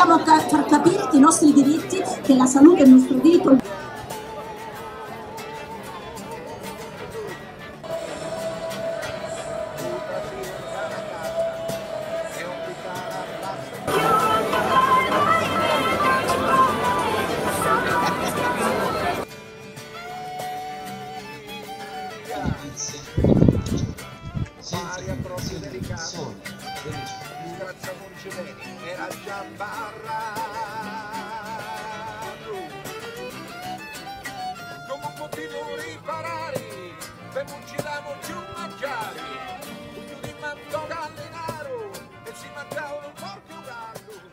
Dobbiamo far capire i nostri diritti, che la salute è il nostro diritto. Maria proprio delicato, Grazia Concedeni era già barrato. Come potevo riparare, per non girare più mangiare, tu di manto gallinaro e si mangiavano un porco gallo.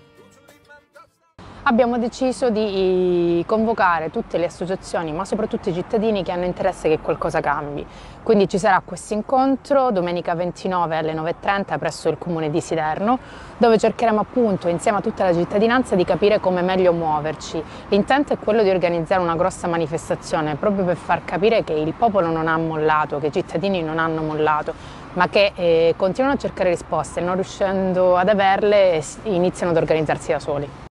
Abbiamo deciso di convocare tutte le associazioni, ma soprattutto i cittadini che hanno interesse che qualcosa cambi. Quindi ci sarà questo incontro domenica 29 alle 9:30 presso il comune di Siderno, dove cercheremo appunto insieme a tutta la cittadinanza di capire come meglio muoverci. L'intento è quello di organizzare una grossa manifestazione proprio per far capire che il popolo non ha mollato, che i cittadini non hanno mollato, ma che continuano a cercare risposte e non riuscendo ad averle iniziano ad organizzarsi da soli.